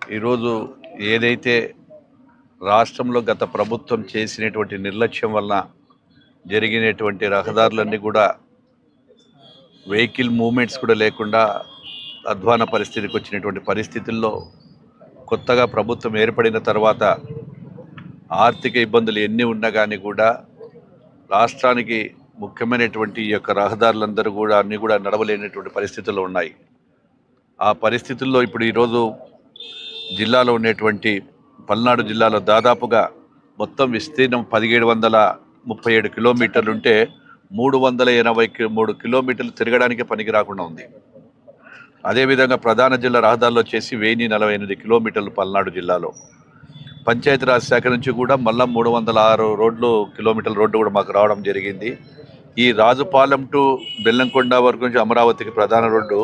ఈరోజు ఏదైతే రాష్ట్రంలో గత ప్రభుత్వం చేసినటువంటి నిర్లక్ష్యం వలన జరిగినటువంటి రహదారులన్నీ కూడా వెహికల్ మూవ్మెంట్స్ కూడా లేకుండా అధ్వాన పరిస్థితికి వచ్చినటువంటి పరిస్థితుల్లో కొత్తగా ప్రభుత్వం ఏర్పడిన తర్వాత ఆర్థిక ఇబ్బందులు ఎన్ని ఉన్నా కానీ కూడా రాష్ట్రానికి ముఖ్యమైనటువంటి ఈ యొక్క రహదారులందరూ కూడా అన్నీ కూడా నడవలేనటువంటి పరిస్థితుల్లో ఉన్నాయి. ఆ పరిస్థితుల్లో ఇప్పుడు ఈరోజు జిల్లాలో ఉన్నటువంటి పల్నాడు జిల్లాలో దాదాపుగా మొత్తం విస్తీర్ణం 1737 కిలోమీటర్లు ఉంటే 383 కిలోమీటర్లు తిరగడానికి పనికి రాకుండా ఉంది. అదేవిధంగా ప్రధాన జిల్లా రహదారులు వచ్చేసి 1048 కిలోమీటర్లు పల్నాడు జిల్లాలో. పంచాయతీరాజ్ శాఖ నుంచి కూడా మళ్ళీ 306 కిలోమీటర్ల రోడ్డు కూడా మాకు రావడం జరిగింది. ఈ రాజుపాలెం టు బెల్లంకొండ వరకు నుంచి అమరావతికి ప్రధాన రోడ్డు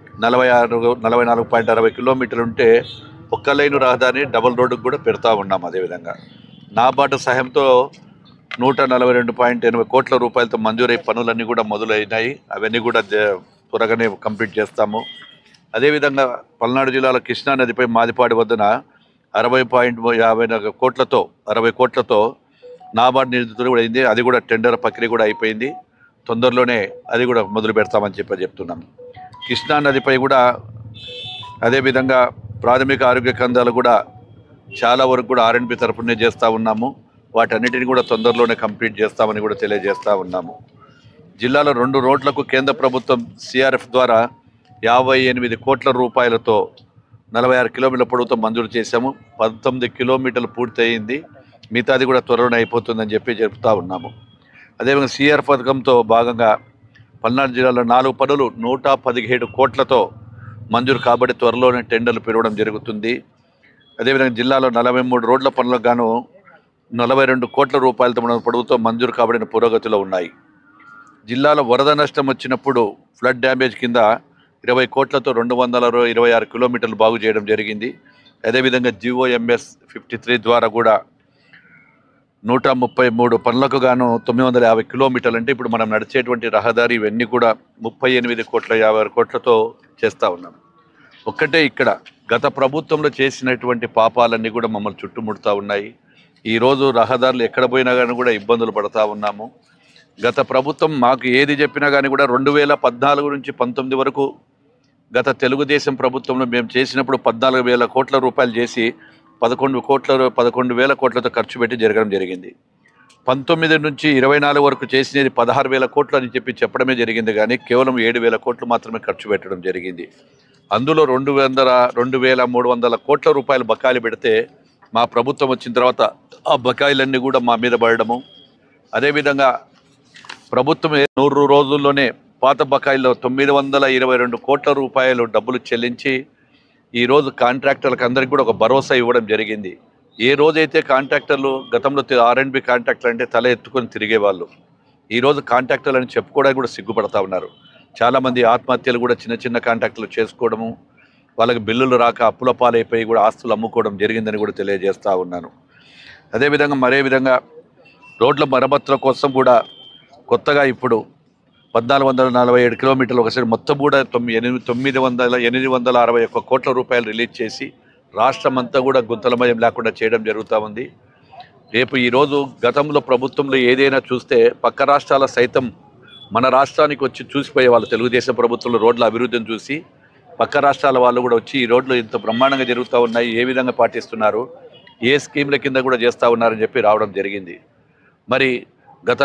44.60 కిలోమీటర్లు ఉంటే ఒక్క లైను రహదారిని డబుల్ రోడ్డుకు కూడా పెడతా ఉన్నాం. అదేవిధంగా నాబార్డు సహాయంతో 142.80 కోట్ల రూపాయలతో మంజూరై పనులన్నీ కూడా మొదలైనాయి. అవన్నీ కూడా త్వరగానే కంప్లీట్ చేస్తాము. అదేవిధంగా పల్నాడు జిల్లాలో కృష్ణా నదిపై మాదిపాడి వద్దన 60.50 కోట్లతో నాబార్డు నిధులు కూడా అయింది. అది కూడా టెండర్ ప్రక్రియ కూడా అయిపోయింది. తొందరలోనే అది కూడా మొదలు పెడతామని చెప్తున్నాం. కృష్ణా నదిపై కూడా అదేవిధంగా ప్రాథమిక ఆరోగ్య కేంద్రాలు కూడా చాలా వరకు కూడా ఆర్ఎండ్బి తరఫునే చేస్తూ ఉన్నాము. వాటన్నిటిని కూడా తొందరలోనే కంప్లీట్ చేస్తామని కూడా తెలియజేస్తూ ఉన్నాము. జిల్లాలో 2 రోడ్లకు కేంద్ర ప్రభుత్వం సిఆర్ఎఫ్ ద్వారా 58 కోట్ల రూపాయలతో 46 కిలోమీటర్ల పొడవుతో మంజూరు చేశాము. 19 కిలోమీటర్లు పూర్తి అయింది. మిగతాది కూడా త్వరలోనే అయిపోతుందని చెప్తా ఉన్నాము. అదేవిధంగా సిఆర్ఎఫ్ పథకంతో భాగంగా పల్నాడు జిల్లాలో 4 పనులు 117 కోట్లతో మంజూరు కాబట్టి త్వరలోనే టెండర్లు పిలవడం జరుగుతుంది. అదేవిధంగా జిల్లాలో 43 రోడ్ల పనులకు గాను 42 కోట్ల రూపాయలతో పొడవుతో మంజూరు కాబడిన పురోగతిలో ఉన్నాయి. జిల్లాలో వరద నష్టం వచ్చినప్పుడు ఫ్లడ్ డ్యామేజ్ కింద 20 కోట్లతో 226 కిలోమీటర్లు బాగు చేయడం జరిగింది. అదేవిధంగా జిఓఎంఎస్ 53 ద్వారా కూడా 133 పనులకు గాను 950 కిలోమీటర్లు అంటే ఇప్పుడు మనం నడిచేటువంటి రహదారి ఇవన్నీ కూడా 38.56 కోట్లతో చేస్తూ ఉన్నాం. ఒక్కటే ఇక్కడ గత ప్రభుత్వంలో చేసినటువంటి పాపాలన్నీ కూడా మమ్మల్ని చుట్టుముడుతూ ఉన్నాయి. ఈరోజు రహదారులు ఎక్కడ పోయినా కానీ కూడా ఇబ్బందులు పడుతూ ఉన్నాము. గత ప్రభుత్వం మాకు ఏది చెప్పినా కానీ కూడా 2014 నుంచి 19 వరకు గత తెలుగుదేశం ప్రభుత్వంలో మేము చేసినప్పుడు 14,000 కోట్ల రూపాయలు చేసి 11,000 కోట్లతో ఖర్చు పెట్టి జరగడం జరిగింది. 19 నుంచి 24 వరకు చేసినది 16,000 కోట్లు అని చెప్పడమే జరిగింది. కానీ కేవలం 7,000 కోట్లు మాత్రమే ఖర్చు పెట్టడం జరిగింది. అందులో 2,300 కోట్ల రూపాయలు బకాయిలు పెడితే మా ప్రభుత్వం వచ్చిన తర్వాత ఆ బకాయిలన్నీ కూడా మా మీద పడడము. అదేవిధంగా ప్రభుత్వం 100 రోజుల్లోనే పాత బకాయిల్లో 922 కోట్ల రూపాయలు డబ్బులు చెల్లించి ఈరోజు కాంట్రాక్టర్లకు అందరికీ కూడా ఒక భరోసా ఇవ్వడం జరిగింది. ఏ రోజైతే కాంట్రాక్టర్లు గతంలో ఆర్ఎండ్బి కాంట్రాక్టర్ అంటే తల ఎత్తుకొని తిరిగేవాళ్ళు, ఈరోజు కాంట్రాక్టర్లు అని చెప్పుకోవడానికి కూడా సిగ్గుపడతా ఉన్నారు. చాలామంది ఆత్మహత్యలు కూడా చిన్న కాంట్రాక్టర్లు చేసుకోవడము, వాళ్ళకి బిల్లులు రాక అప్పుల పాలైపోయి కూడా ఆస్తులు అమ్ముకోవడం జరిగిందని కూడా తెలియజేస్తూ ఉన్నాను. అదేవిధంగా రోడ్ల మరమ్మతుల కోసం కూడా కొత్తగా ఇప్పుడు 1,447 కిలోమీటర్లు ఒకసారి మొత్తం కూడా 861 కోట్ల రూపాయలు రిలీజ్ చేసి రాష్ట్రం అంతా కూడా గుంతలమయం లేకుండా చేయడం జరుగుతూ ఉంది. రేపు ఈరోజు గతంలో ప్రభుత్వంలో ఏదైనా చూస్తే పక్క రాష్ట్రాల సైతం మన రాష్ట్రానికి వచ్చి చూసిపోయే వాళ్ళు తెలుగుదేశం ప్రభుత్వంలో రోడ్ల అభివృద్ధిని చూసి పక్క రాష్ట్రాల వాళ్ళు కూడా వచ్చి ఈ రోడ్లు ఇంత బ్రహ్మాండంగా జరుగుతూ ఉన్నాయి, ఏ విధంగా పాటిస్తున్నారు, ఏ స్కీమ్ల కింద కూడా చేస్తూ ఉన్నారని చెప్పి రావడం జరిగింది. మరి గత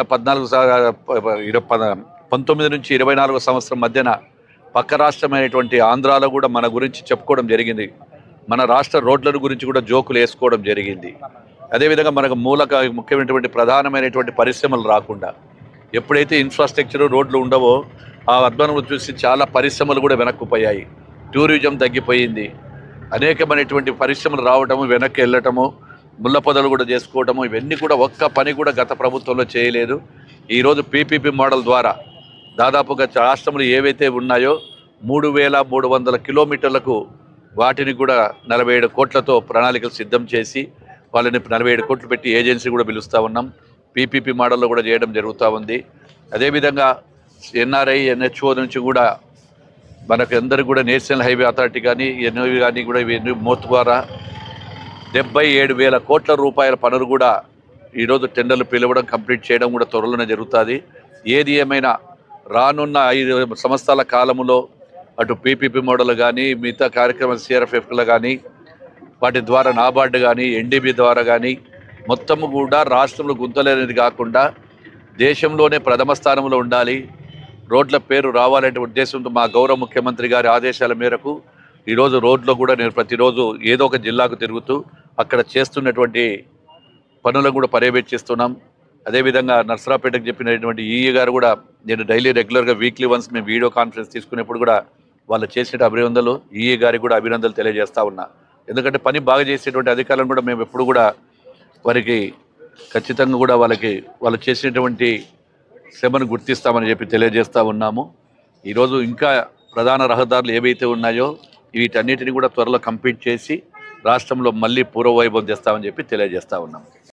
19 నుంచి 24 సంవత్సరం మధ్యన పక్క రాష్ట్రమైనటువంటి ఆంధ్రాలో కూడా మన గురించి చెప్పుకోవడం జరిగింది. మన రాష్ట్ర రోడ్ల గురించి కూడా జోకులు వేసుకోవడం జరిగింది. అదేవిధంగా మనకు ముఖ్యమైనటువంటి ప్రధానమైనటువంటి పరిశ్రమలు రాకుండా ఎప్పుడైతే ఇన్ఫ్రాస్ట్రక్చర్ రోడ్లు ఉండవో ఆ అధ్వానంలో చూసి చాలా పరిశ్రమలు కూడా వెనక్కుపోయాయి. టూరిజం తగ్గిపోయింది. అనేకమైనటువంటి పరిశ్రమలు రావటము, వెనక్కి వెళ్ళటము, ముళ్ళ పొదలు కూడా చేసుకోవటము, ఇవన్నీ కూడా ఒక్క పని కూడా గత ప్రభుత్వంలో చేయలేదు. ఈరోజు పీపీపీ మోడల్ ద్వారా దాదాపుగా రాష్ట్రంలో ఏవైతే ఉన్నాయో 3,300 కిలోమీటర్లకు వాటిని కూడా 47 కోట్లతో ప్రణాళికలు సిద్ధం చేసి వాళ్ళని 47 కోట్లు పెట్టి ఏజెన్సీ కూడా పిలుస్తూ ఉన్నాం. పీపీపీ మోడల్లో కూడా చేయడం జరుగుతూ ఉంది. అదేవిధంగా ఎన్ఆర్ఐ ఎన్హెచ్ఓ నుంచి కూడా మనకు అందరికి కూడా నేషనల్ హైవే అథారిటీ కానీ ఎన్ఓవి కానీ కూడా ఇవన్నీ మోత్ ద్వారా 77,000 కోట్ల రూపాయల పనులు కూడా ఈరోజు టెండర్లు పిలవడం కంప్లీట్ చేయడం కూడా త్వరలోనే జరుగుతుంది. ఏది ఏమైనా రానున్న 5 సంవత్సరాల కాలంలో అటు పీపీపీ మోడల్ కానీ మిగతా కార్యక్రమాలు సిఆర్ఎఫ్ఎఫ్లు కానీ వాటి ద్వారా నాబార్డు కానీ ఎన్డీబీ ద్వారా కానీ మొత్తము కూడా రాష్ట్రంలో గుంతలేనిది కాకుండా దేశంలోనే ప్రథమ స్థానంలో ఉండాలి, రోడ్ల పేరు రావాలనే ఉద్దేశంతో మా గౌరవ ముఖ్యమంత్రి గారి ఆదేశాల మేరకు ఈరోజు రోడ్లో కూడా నేను ప్రతిరోజు ఏదో ఒక జిల్లాకు తిరుగుతూ అక్కడ చేస్తున్నటువంటి పనులను కూడా పర్యవేక్షిస్తున్నాం. అదేవిధంగా నర్సరాపేటకు చెప్పినటువంటి ఈఈ గారు కూడా నేను డైలీ రెగ్యులర్గా వీక్లీ వన్స్ మేము వీడియో కాన్ఫరెన్స్ తీసుకునేప్పుడు కూడా వాళ్ళు చేసిన అభినందనలు ఈఈ గారికి కూడా అభినందనలు తెలియజేస్తూ ఉన్నా. ఎందుకంటే పని బాగా చేసేటువంటి అధికారులను కూడా మేము ఎప్పుడు కూడా వారికి ఖచ్చితంగా కూడా వాళ్ళు చేసినటువంటి శ్రమను గుర్తిస్తామని చెప్పి తెలియజేస్తూ ఉన్నాము. ఈరోజు ఇంకా ప్రధాన రహదారులు ఏవైతే ఉన్నాయో వీటన్నిటిని కూడా త్వరలో కంప్లీట్ చేసి రాష్ట్రంలో మళ్ళీ పూర్వవైభవం తెస్తామని చెప్పి తెలియజేస్తూ ఉన్నాము.